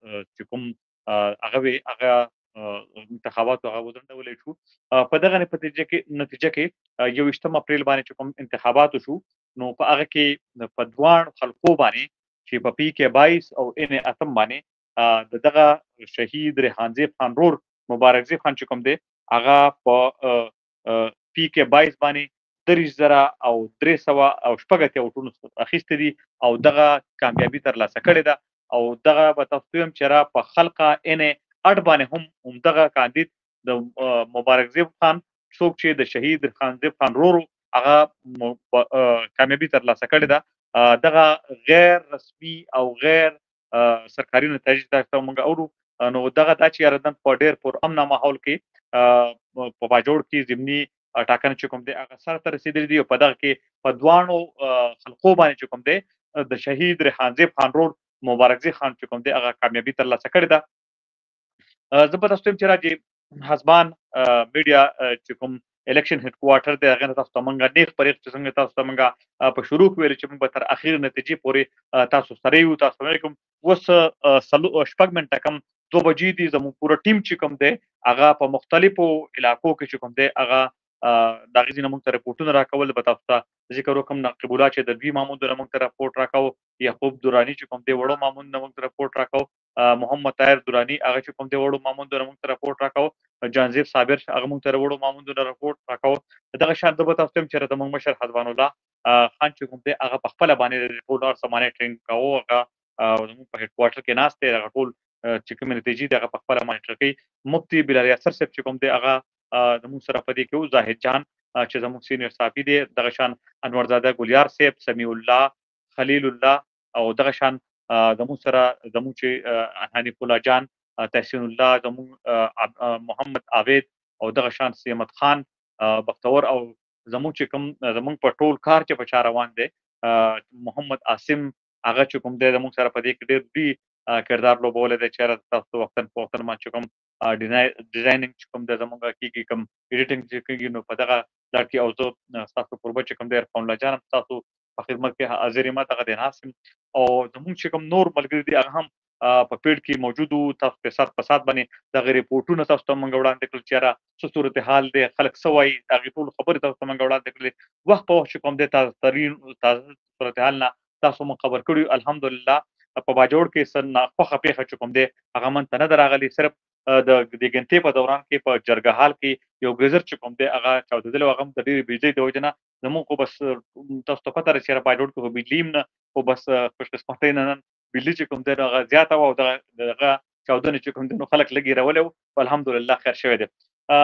چې کوم هغه وي هغه انتخابات هغه وځنډولی شو. په دغه نتیجه کې 21 اپریل باندې چې کوم انتخابات شو، نو په هغه کې په دواړو حلقو باندې چې په پی کې 22 او ان اتم باندې دغه شهید ریحانزیب خان رور مبارکزی خان چې کوم دی هغه په پی کې 22 باندې 30,000 او 300 او شپږ اتیا وټونه اخیستي دي او دغه کامیابي ترلاسه کړې ده. او دغه به تاسو ته ویم چې را په خلقه ان اټ باندې هم دغه کاندید د مبارکزیب خان څوک چې د شهید ریحانزیب خان رور هغه کامیابي ترلاسه کړې ده. دغه غیر رسمي او غیر سرکاري نتایج تاسو موږ اورو. نو دغه دا چې یاره په ډېر پر امنه ماحول کې په باجوړ کې ضمني ټاکنه چې کوم دی هغه سر ته رسېدلي دي او په دغه کې په دواړو خلقو باندې چې کوم دی د شهید ریحانزیب خان رور مبارکزی خان چې کوم دی هغه کامیابي ترلاسه کړې ده. زه به تاسو ته چې راځي حزبان میډیا چې کوم الیکشن هډ کوارټر دی هغه تاسو ته مونږ نیغ پرېغ چې څنګه تاسو ته مونږ په شروع کې ویل چې موږ به تر اخیر نتیجې پورې تاسو سره یو. تاسو علیکم. اوس شپږ منټه کم 2 بجې دي. زموږ پوره ټیم چې کوم دی هغه په مختلفو علاقو کې چې کوم دی هغه د هغې ځینې موږ ته رپورټونه راکول. به تاسو ته ذکر وکړم نقیب الله چې د دوی مامون نه موږ ته رپورټ راکاو، یعقوب دراني چې کوم دی وړو مامون نه موږ ته رپورټ راکاو، محمد طاهر دراني هغه چې کوم دی وړو مامون نه موږ ته رپورټ راکاو، جانزیب صابر هغه موږ ته وړو مامون نه رپورټ راکاو. دغه شان زه به تاسو ته وایم چې زموږ مشر حسبان الله خان چې کوم دی هغه په خپله باندې ټول سمانه ټریننګ کاوه. هغه زموږ په هډ کوارټر کې ناست دی. هغه ټول چې کومې نتیجې دي هغه په خپله مانیټر کوي. مفتي بلال یاسر صاحب چې کوم دی هغه زموږ سره په دې کې و، زاهد جان چې زموږ سینیور صحافي دی، دغه شان انورزاده ګلیار صاحب، سمیع الله، خلیل الله، او دغه شان زموږ سره زموږ چې حنیف الله جان، تحسین الله، زموږ محمد عابد او دغه شان سیمت خان بختور، او زموږ چې کوم زموږ په ټول کار چې په چا روان دی محمد عاصم هغه چې کوم دی زموږ سره په دې کې ډېر دوی کردار لوبولی دی. چې تاسو وختاً په وختاً باندې چې کوم ډیزاینینګ چې کوم دی زموږ کېږي، کوم ایډیټینګ چې کېږي، نو په دغه لړ کې او زه ستاسو کوربه چې کوم دی عرفان الله جان هم ستاسو په خدمت کې حاضر یم. دغه دی ناست یم او زموږ چې کوم نور ملګري دي هغه هم په پیډ کې موجود وو. تاسو په سات په سات باندې دغه ریپورټونه تاسو ته موږ وړاندې کړل چې یاره څه صورتحال دی، خلک څه وایي، هغې ټولو خبرې تاسو ته موږ وړاندې کړلې. وخت په وخت چې کوم دی تازه صورتحال نه تاسو موږ خبر کړي. الحمدلله په باجوړ کې څه ناخوښه پېښه چې کوم دی هغه من ته نه ده راغلې. صرف د ګنتې په دوران کې په جرګه حال کې یو ګزر چې کوم دی هغه چاودېدلی و، هغه هم د ډېرې بېځایي د وجې نه زموږ خو بس تاسو ته پته ده چې باجوړ کې خو بجلي هم نه، خو بس خوشقسمتۍ نه نن بجلي چې کوم دی هغه زیاته وه او دغه چاودنې چې کوم دی نو خلک لږ یېرولی و. الحمدلله خیر شوی دی.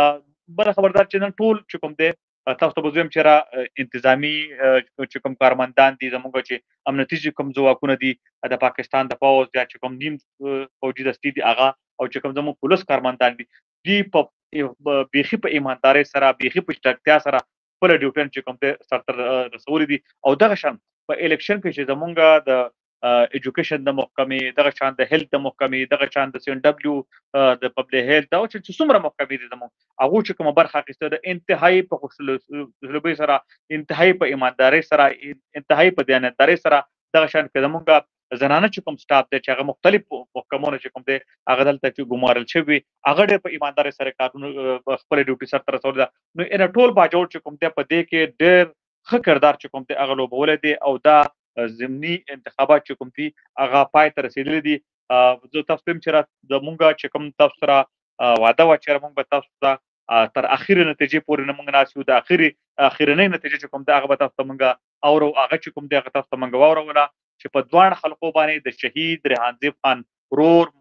بله خبردار چې نن ټول چې کوم دی تاسو ته به زه وایم چې را انتظامي چې کوم کارمندان دي زموږ چې امنیتي چې کوم ځواکونه دي د پاکستان د پوځ یا چې کوم نیم فوجي دستې دي هغه او چې کوم زموږ پولیس کارمندان دي دوی په بیخي په ایماندارۍ سره بیخي په چټکتیا سره خپله ډیوټیان چې کوم دی سرته رسولي دي. او دغه شان په الیکشن کې چې زموږ د ایجوکیشن د محکمې، دغه شان د هیلث د محکمې، دغه شان د سی ان ډبلیو د پبلک هیلث دا چې څومره محکمې دي زموږ هغو چې کومه برخه اخیسته ده انتهایي په خوشسلوبۍ سره، انتهایي په ایماندارۍ سره، انتهایي په دیانتدارۍ سره. دغه شان که زموږ زنانه چې کوم سټاف دی چې هغه مختلف محکمونه چې کوم دی هغه دلته چې ګمارل شوي هغه ډېر په ایماندارۍ سره کارونه خپله ډیوټي سرته رسولې ده. نو اینه ټول باجوړ چې کوم دی په دې کې ډېر ښه کردار چې کوم دی هغه لوبولی دی او دا ضمني انتخابات چې کوم دي هغه پای ته رسېدلي دي. زه تاسو ته وایم چې زموږ چې کوم تاسو سره وعده وه چې موږ به تاسو ته تر اخرې نتیجې پورې نه موږ ناست یو. د اخرنۍ نتیجه چې کوم دی هغه به تاسو ته موږ اورو. هغه چې کوم دی هغه تاسو ته موږ واوروله چې په دواړه حلقو باندې د شهید ریحانزیب خان ورور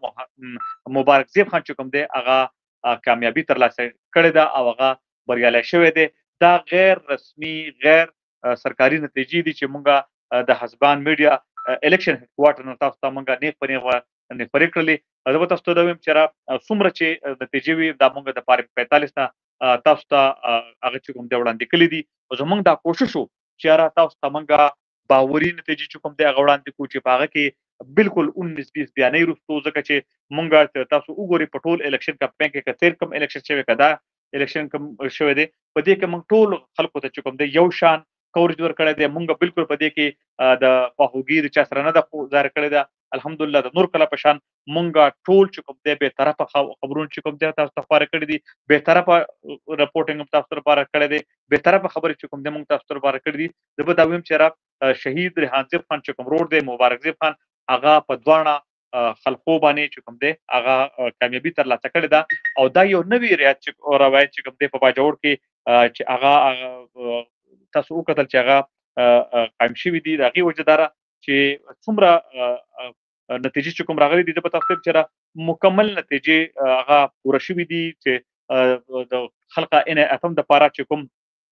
مبارکزیب خان چې کوم دی هغه کامیابي ترلاسه کړې ده او هغه بریالی شوی دی. دا غیر رسمي غیر سرکاري نتیجې دي چې موږ د حزبان میډیا الیکشن هډ کوارټر نه تاسو ته موږ نیغ په نیغ خپرې کړلې. زه به تاسو ته دا وایم چې څومره چې نتیجې وي دا موږ د پارې 45 نه تاسو ته هغه چې کوم دی وړاندې کړي دي. او زموږ دا کوشش و چې تاسو ته موږ باوري نتیجې چې کوم دی هغه وړاندې کړو چې په هغه کې بالکل 19-20 بیانۍ وروستو، ځکه چې موږ تاسو وګورئ په ټول الیکشن کمپین کې که تېر کوم الیکشن شوی که دا الیکشن کوم شوی دی په دې کې موږ ټول خلکو ته چې کوم دی یو شان کورج ورکړی دی. مونږ بالکل په دې کې د خواخوږي د چا سره نه ده ظاهر کړې ده. الحمدلله د نور کله په شان مونږ ټول چې کوم دی بې طرفه خبرونه چې کوم دی تاسو ته خپاره کړي دي، بې طرفه رپورټینګ هم تاسو ته لپاره کړی دی، بې طرفه خبرې چې کوم دی مونږ تاسو ته لپاره کړي دي. زه به دا ویم چې یاره شهید ریحان زیب خان چې کوم ورور دی مبارک زیب خان، هغه په دواړه خلقو باندې چې کوم دی هغه کامیابي ترلاسه کړې ده. او دا یو نوی روایت چې کوم دی په باجوړ کې چې هغه تاسو وکتل چې هغه قایم شوي دي، د هغې وجه دا چې څومره نتیجې چې کوم راغلي دي، زه به تاسو ته چې مکمل نتیجې هغه پوره شوي دي چې د خلقه ان اتم دپاره چې کوم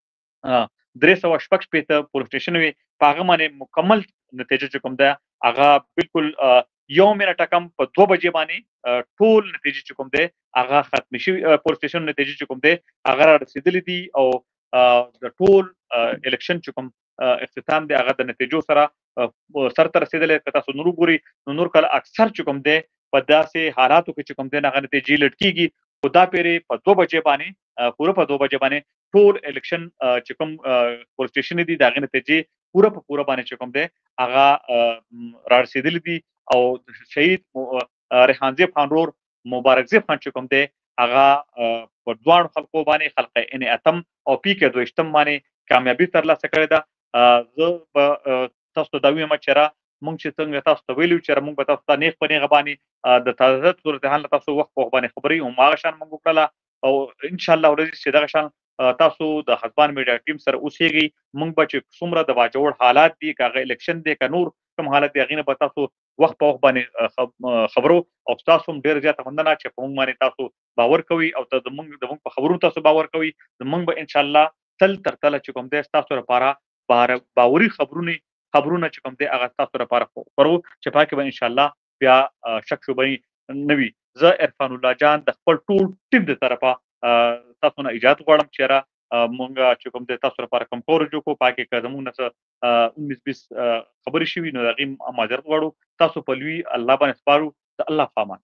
316 پولیس سټیشن وي، په هغه باندې مکمل نتیجه چې کوم ده هغه بالکل یو منټه کم په 2 بجې باندې ټول نتیجې چې کوم ده هغه ختم شوي، پولیس سټیشن نتیجې چې کوم ده هغه را رسېدلې دي. او د ټول الیکشن چې کوم اختتام دی هغه د نتیجو سره سر ته رسېدلی. که تاسو نور وګورئ نو نور کله اکثر چې کوم دی په داسې حالاتو کې چې کوم دی هغه نتیجې لټ کېږي، خو دا پیرې په 2 بجې باندې پوره په 2 بجې باندې ټول الیکشن چې کوم پولیس سټیشن دي د هغې نتیجې پوره په پوره باندې چې کوم دی هغه را رسېدلي دي. او شهید ریحان زیب خان ورور مبارک زیب خان چې کوم دی هغه په دواړو خلقو باندې خلقه ان اتم او پی کې 22 باندې کامیابي ترلاسه کړې ده. زه به تاسو ته دا ویم چې را مونږ چې څنګه تاسو ته ویلي چې مونږ به تاسو ته نیغ په نیغه باندې د تازه صورتحال نه تاسو وخت په وخت باندې خبرې هماغه شان مونږ وکړله. او انشاءالله ورځې چې دغه شان تاسو د حزبان میډیا ټیم سره اوسېږئ، مونږ به چې څومره د باجوړ حالات دي، که هغه الیکشن دی که نور کوم حالت دی، هغې نه به تاسو وخت په وخت باندې خبرو. او تاسو هم ډېره زیاته مننه چې په مونږ باندې تاسو باور کوئ او زمونږ په خبرونو تاسو باور کوئ. مونږ به انشاءالله تل تر تله چې کوم دی ستاسو لپاره باوري خبرونه چې کوم دی هغه ستاسو لپاره خپرو چې په هغې کې به انشاءالله بیا شک شبهې نه وي. زه عرفان الله جان د خپل ټول ټیم د طرفه تاسو نه اجازت غواړم چې یاره مونږ چې کوم دی تاسو لپاره کوم کورج وکړو، په هغې کې که زمونږ نه څه 19-20 خبرې شوي نو د هغې معذرت غواړو. تاسو په لوی الله باندې سپارو. د الله په امان.